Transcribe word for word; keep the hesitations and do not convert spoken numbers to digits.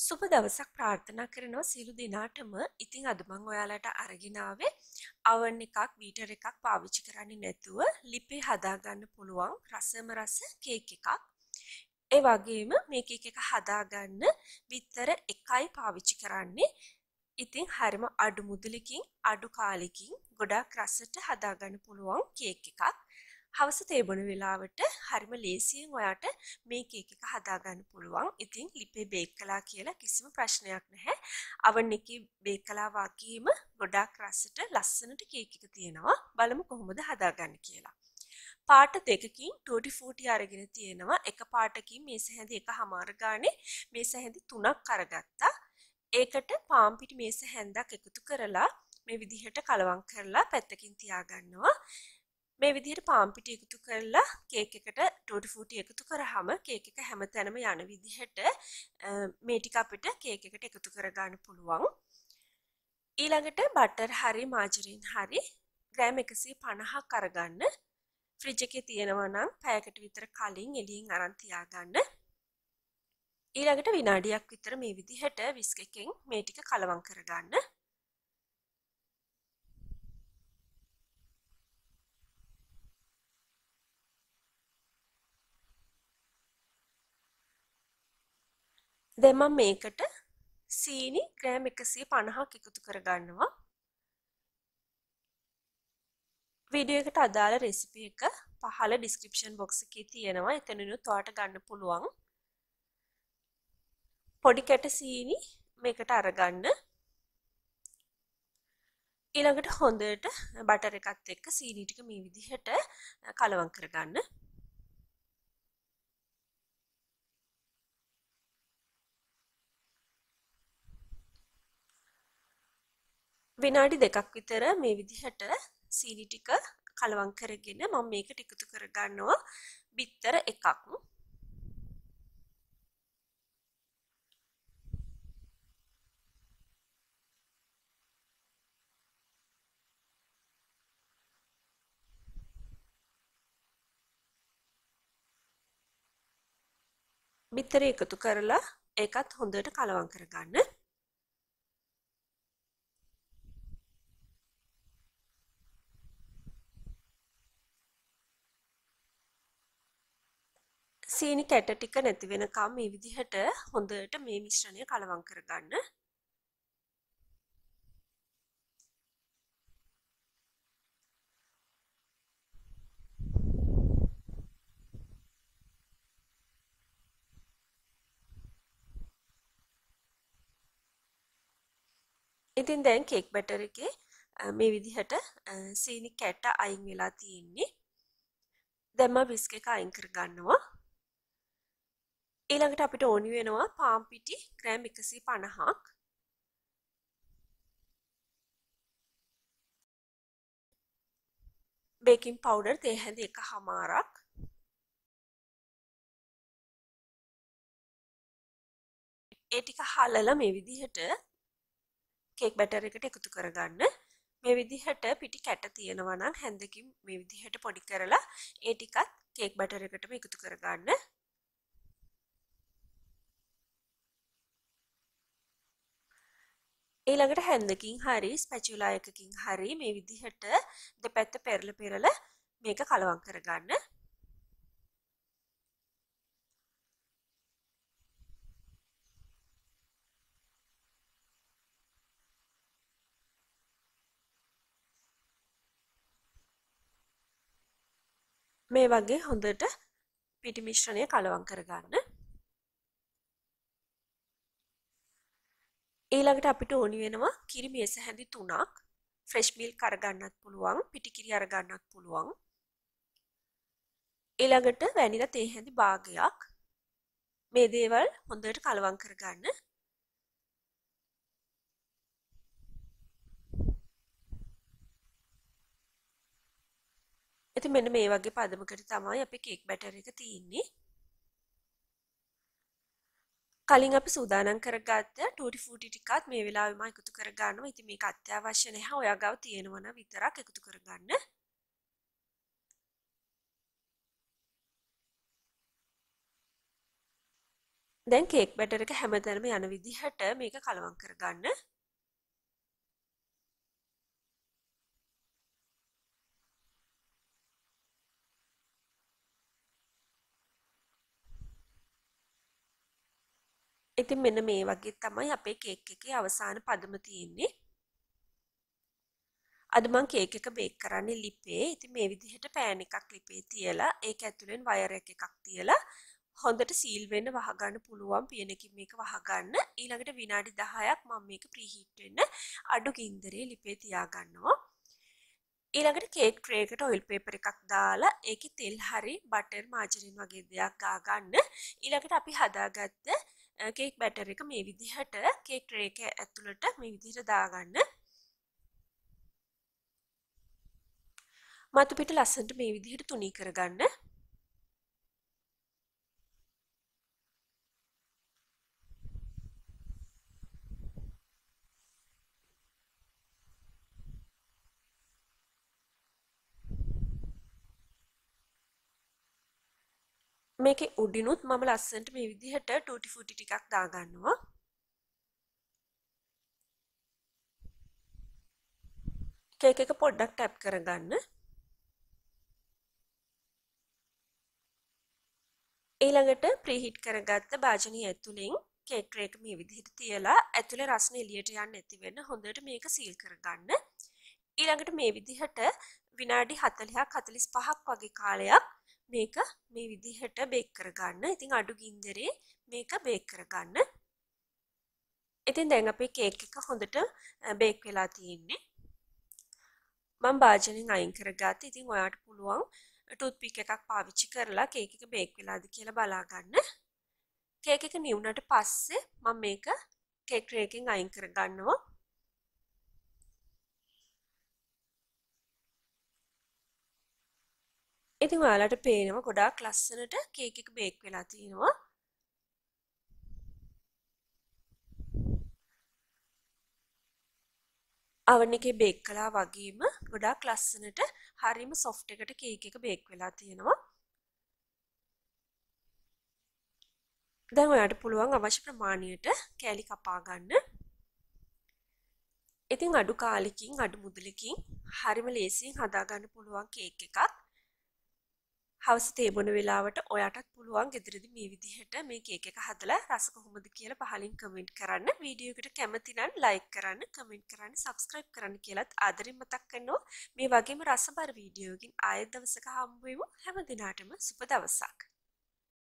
සුබ දවසක් ප්‍රාර්ථනා කරනවා සියලු දෙනාටම. ඉතින් අද මම ඔයාලට අරගෙන ආවේ oven එකක්, බීටර් එකක් පාවිච්චි කරන්නේ නැතුව ලිපේ හදාගන්න පුළුවන් රසම රස කේක් එකක්. ඒ වගේම මේ කේක් එක හදාගන්න බිත්තර එකයි පාවිච්චි කරන්නේ. ඉතින් හරිම අඩු මුදලකින් අඩු කාලෙකින් ගොඩාක් රසට හදාගන්න පුළුවන් කේක් එකක්. හවස තේ බොන වෙලාවට හරිම ලේසියෙන් ඔයාට මේ කේක් එක හදාගන්න පුළුවන්. ඉතින් ලිපේ බේක් කළා කියලා කිසිම ප්‍රශ්නයක් නැහැ. oven එකේ බේක් කළා වගේම ගොඩාක් රසට ලස්සනට කේක් එක තියෙනවා. බලමු කොහොමද හදාගන්නේ කියලා. පාට දෙකකින් ටූටි ෆූටි අරගෙන තියෙනවා. එක පාටකින් මේ සැහැඳි එකමාර ගානේ මේ සැහැඳි තුනක් අරගත්තා. ඒකට පාන් පිටි මේස හැන්දක් එකතු කරලා මේ විදිහට කලවම් කරලා පැත්තකින් තියාගන්නවා. මේ විදිහට පාන් පිටි එකතු කරලා කේක් එකට ටූටි ෆූටි එකතු කරාම කේක් එක හැමතැනම යන විදිහට මේ ටික අපිට කේක් එකට එකතු කරගන්න පුළුවන්. ඊළඟට බටර් හරි මාජරින් හරි ග්‍රෑම් එකසිය පනහක් අරගන්න. ෆ්‍රිජ් එකේ තියෙනවා නම් පැයකට විතර කලින් එළියෙන් අරන් තියාගන්න. ඊළඟට විනාඩියක් විතර මේ විදිහට විස්ක් එකෙන් මේ ටික කලවම් කරගන්න. දැන් මම මේකට සීනි ග්‍රෑම් එකසිය පනහක් එකතු කරගන්නවා. වීඩියෝ එකට අදාළ රෙසිපි එක පහළ ඩිස්ක්‍රිප්ෂන් බොක්ස් එකේ තියෙනවා. එතනිනුත් ඔයාලට ගන්න පුළුවන්. පොඩි කැට සීනි මේකට අරගන්න. ඊළඟට හොඳට බටර් එකත් එක්ක සීනි ටික මේ විදිහට කලවම් කරගන්න. විනාඩි දෙකක් විතර මේ විදිහට සීනි ටික කලවම් කරගෙන මම මේකට එකතු කරගන්නවා බිත්තර එකක්. බිත්තරේ එකතු කරලා ඒකත් හොඳට කලවම් කරගන්න. සීනි කැට ටික නැති වෙනකම් මේ විදිහට හොඳට මේ මිශ්‍රණය කලවම් කරගන්න. ඉතින් දැන් කේක් බැටර් එකේ මේ විදිහට සීනි කැට අයින් වෙලා තියෙන්නේ. දැන් මම විස්ක් එක අයින් කරගන්නවා. ඊළඟට අපිට ඕනි වෙනවා පාන් පිටි ග්‍රෑම් එකසිය පනහක්. බේකින් පවුඩර් තේ හැඳි එකමාරක්. ඒ ටික හලලා මේ විදිහට කේක් බැටර් එකට එකතු කරගන්න. මේ විදිහට පිටි කැට තියෙනවා නම් හැන්දකින් මේ විදිහට පොඩි කරලා ඒ ටිකත් කේක් බැටර් එකටම එකතු කරගන්න. ඊළඟට හැන්දකින් හරි ස්පැචුලා එකකින් හරි මේ විදිහට දෙපැත්ත පෙරලා පෙරලා මේක කලවම් කරගන්න. මේ වගේ හොඳට පිටි මිශ්‍රණය කලවම් කරගන්න. ඊළඟට අපිට ඕනි වෙනවා කිරි මේස හැඳි තුනක්. ෆ්‍රෙෂ් මිල්ක් අරගන්නත් පුළුවන්, පිටි කිරි අරගන්නත් පුළුවන්. ඊළඟට වැනිලා තේ හැඳි භාගයක්. මේ දේවල් හොඳට කලවම් කරගන්න. ඉතින් මෙන්න මේ වගේ පදමකට තමයි අපේ කේක් බැටර් එක තියෙන්නේ. කලින් අපි සූදානම් කරගත්ත ටූටි ෆූටි ටිකත් මේ වෙලාවෙම එකතු කරගන්නවා. ඉතින් මේක අත්‍යවශ්‍ය නැහැ. ඔයා ගාව තියෙනවා නම් විතරක් එකතු කරගන්න. දැන් කේක් බැටර් එක හැමතැනම යන විදිහට මේක කලවම් කරගන්න. ඉතින් මෙන්න මේ වගේ තමයි අපේ කේක් එකේ අවසාන පදම තියෙන්නේ. අද මම කේක් එක බේක් කරන්නේ ලිපේ. ඉතින් මේ විදිහට පෑන් එකක් ලිපේ තියලා ඒක ඇතුලෙන් වයර් එකක් තියලා හොඳට සීල් වෙන්න වහගන්න පුළුවන් පියනකින් මේක වහගන්න. ඊළඟට විනාඩි දහයක් මම මේක ප්‍රීහීට් වෙන්න අඩු ගින්දරේ ලිපේ තියාගන්නවා. ඊළඟට කේක් ට්‍රේ එකට ඔයිල් පේපර් එකක් දාලා ඒකේ තෙල් හරි බටර් මාජරින් වගේ දෙයක් ගා ගන්න. ඊළඟට අපි හදාගත්ත කේක් බැටර් එක මේ විදිහට කේක් ට්‍රේ එක ඇතුළට මේ විදිහට දාගන්න. මතු පිට ලස්සනට මේ විදිහට තුනී කරගන්න. මේකේ උඩිනුත් මම ලස්සනට මේ විදිහට ටූටි ෆූටි ටිකක් දාගන්නවා. කේක් එක පොඩ්ඩක් ටැප් කරගන්න. ඊළඟට ප්‍රීහීට් කරගත්ත භාජනය ඇතුලෙන් කේක් ට්‍රේ එක මේ විදිහට තියලා ඇතුලේ රස්නේ එළියට යන්නේ නැති වෙන්න හොඳට මේක සීල් කරගන්න. ඊළඟට මේ විදිහට විනාඩි හතළිහක් හතළිස් පහක් වගේ කාලයක් මේක මේ විදිහට බේක් කරගන්න. ඉතින් අඩු ගින්දරේ මේක බේක් කරගන්න. ඉතින් දැන් අපේ කේක් එක හොඳට බේක් වෙලා තියෙන්නේ. මම භාජනෙන් අයින් කරගත්තා. ඉතින් ඔයාට පුළුවන් ටූත් පික් එකක් පාවිච්චි කරලා කේක් එක බේක් වෙලාද කියලා බලා ගන්න. කේක් එක නිවුනට පස්සේ මම මේක කේක් ට්‍රේ එකෙන් අයින් කරගන්නවා. ඉතින් ඔයාලට පේනවා ගොඩාක් ලස්සනට කේක් එක බේක් වෙලා තියෙනවා. oven එකේ බේක් කළා වගේම ගොඩාක් ලස්සනට හරිම soft එකට කේක් එක බේක් වෙලා තියෙනවා. දැන් ඔයාලට පුළුවන් අවශ්‍ය ප්‍රමාණයට කෑලි කපා ගන්න. ඉතින් අඩු කාලෙකින් අඩු මුදලකින් හරිම ලේසියෙන් හදා ගන්න පුළුවන් කේක් එකක්. හවස තේ බොන වෙලාවට ඔයාටත් පුළුවන් ගෙදරදී මේ විදිහට මේ කේක් එක හදලා රස කොහොමද කියලා පහලින් කමෙන්ට් කරන්න. වීඩියෝ එකට කැමති නම් ලයික් කරන්න, කමෙන්ට් කරන්න, සබ්ස්ක්‍රයිබ් කරන්න කියලාත් ආදරෙන් මතක් කරනවා. මේ වගේම රසබර වීඩියෝකින් ආයෙත් දවසක හම්බ වෙමු. හැම දිනකටම සුබ දවසක්.